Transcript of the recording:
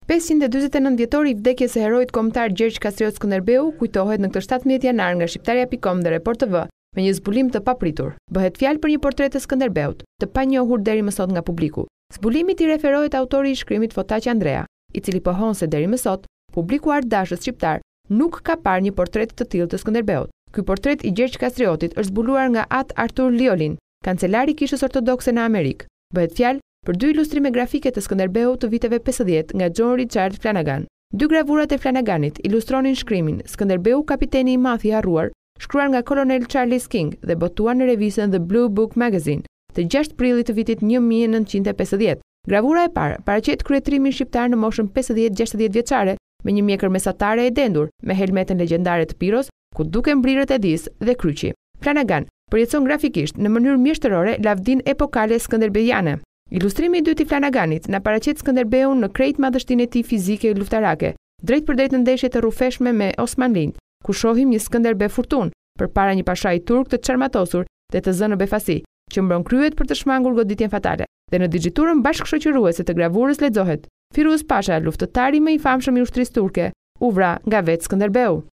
549 vjetori i vdekjes së heroit kombëtar Gjergj Kastriotit Skënderbeu kujtohet në këtë 17 janar nga shqiptarja.com dhe Report TV me një zbulim të papritur. Bëhet fjalë për një portret të Skënderbeut, të panjohur deri më sot nga publiku. Zbulimit i referohet autori i shkrimit Fotaqi Andrea, i cili pohon se deri më sot, publiku artdashës shqiptar nuk ka parë një portret të tillë të Skënderbeut. Ky portret i Gjergj Kastriotit është zbuluar nga At Artur Liolin, kancelari i Kishës Ortodokse në Amerikë. Bëhet fjalë për dy ilustrime grafike të Skënderbeut të viteve 50 nga John Richard Flanagan. Dy gravurat e Flanaganit ilustronin shkrimin Skënderbeu, kapiteni i madh i harruar, shkruar nga kolonel Charles King dhe botuar në revistën The Blue Book Magazine të 6 prillit të vitit 1950. Gravura e parë paraqet kryetrimin shqiptar në moshën 50-60 vjeçare me një mjekër mesatare e dendur me helmetën legjendare të Piros, ku duken brirët e dhisë dhe kryqi. Flanagan përjetson grafikisht në mënyrë mjeshtërore lavdin epokale skënderbejane. Ilustrimi i dytë i Flanaganit na paraqet Skënderbeun në krejt madhështinë e tij fizike e luftarake, drejt për drejt në ndeshjet e rrufeshme me Osmanlinë, ku shohim një Skënderbe furtun përpara një pashai turk të çarmatosur dhe të zënë në befasi, që mbron kryet për të shmangur goditjen fatale. Dhe në digjiturën bashkëshoqëruese të gravurës lexohet: Firuz Pasha, luftëtari më i famshëm i ushtrisë turke, u vra nga vetë Skënderbeu.